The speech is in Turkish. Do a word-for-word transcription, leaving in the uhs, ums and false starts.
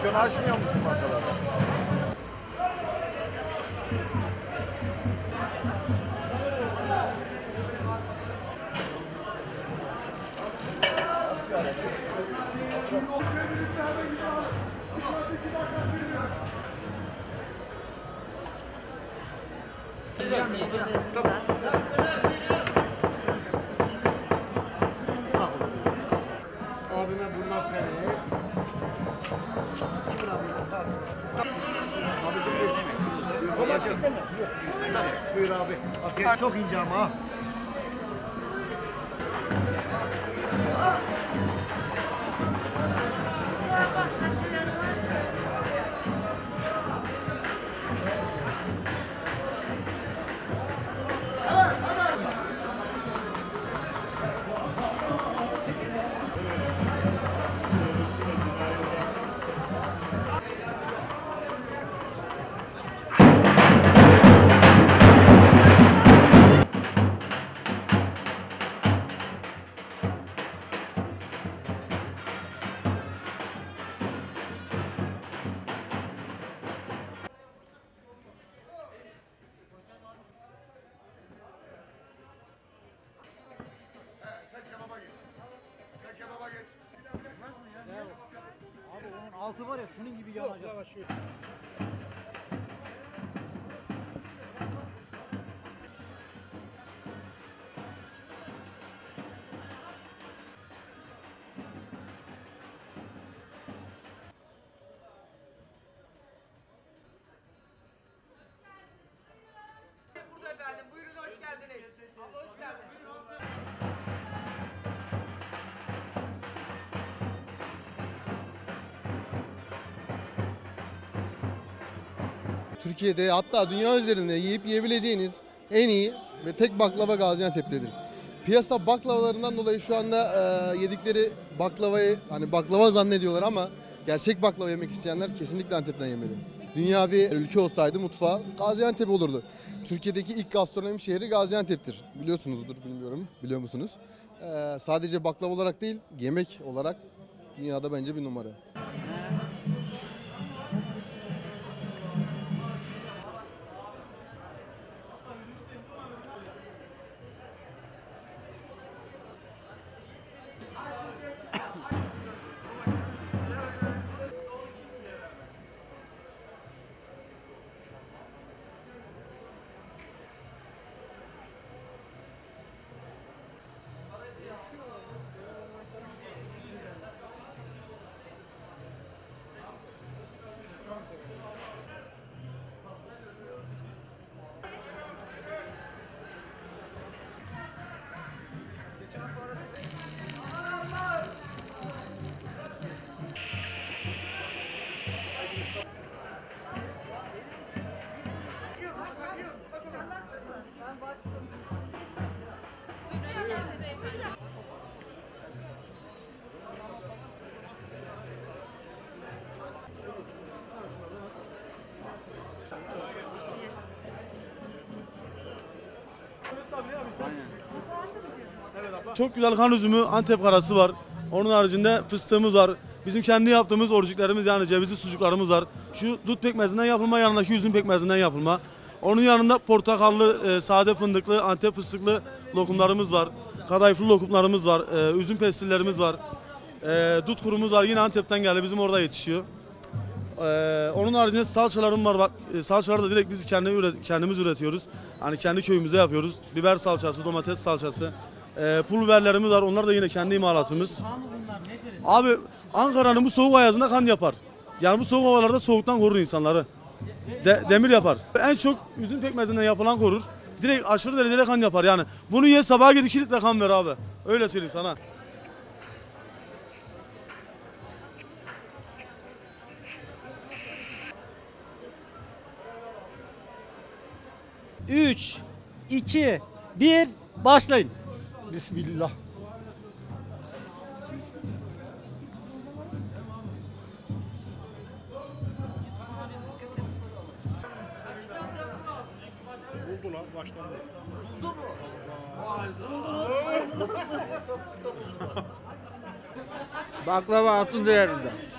Porsiyonu açmıyor musun masalarda? Abime bunlar senin. Abicim buyur. Babacım. Buyur abi. Ateş çok ince ama. Altı var ya şunun gibi yanacak. Burada efendim. Buyurun hoş geldiniz. Abla hoş geldin. Türkiye'de hatta dünya üzerinde yiyip yiyebileceğiniz en iyi ve tek baklava Gaziantep'tedir. Piyasa baklavalarından dolayı şu anda e, yedikleri baklavayı hani baklava zannediyorlar ama gerçek baklava yemek isteyenler kesinlikle Antep'ten yemeli. Dünya bir ülke olsaydı mutfağı Gaziantep olurdu. Türkiye'deki ilk gastronomi şehri Gaziantep'tir. Biliyorsunuzdur, bilmiyorum. Biliyor musunuz? E, sadece baklava olarak değil, yemek olarak dünyada bence bir numara. Çok güzel kan üzümü, Antep karası var. Onun haricinde fıstığımız var. Bizim kendi yaptığımız orijinallerimiz yani cevizli sucuklarımız var. Şu dut pekmezinden yapılma, yanındaki üzüm pekmezinden yapılma. Onun yanında portakallı, e, sade fındıklı, Antep fıstıklı lokumlarımız var. Kadayıflı lokumlarımız var. E, üzüm pestillerimiz var. E, dut kurumuz var. Yine Antep'ten geldi. Bizim orada yetişiyor. E, onun haricinde salçalarım var. Bak, e, salçaları da direkt biz kendi üret, kendimiz üretiyoruz. Hani kendi köyümüzde yapıyoruz. Biber salçası, domates salçası. E, pul biberlerimiz var. Onlar da yine kendi imalatımız. Abi Ankara'nın bu soğuk ayazında kan yapar. Yani bu soğuk havalarda soğuktan korur insanları. De, demir yapar. En çok üzüm pekmezinden yapılan korur. Direkt aşırı derecede kan yapar yani. Bunu ye sabaha git iki litre kan ver abi. Öyle söyleyeyim sana. üç, iki, bir, başlayın. Bismillah. Buldu lan baştan. Buldu mu? Baklava altın değerinde.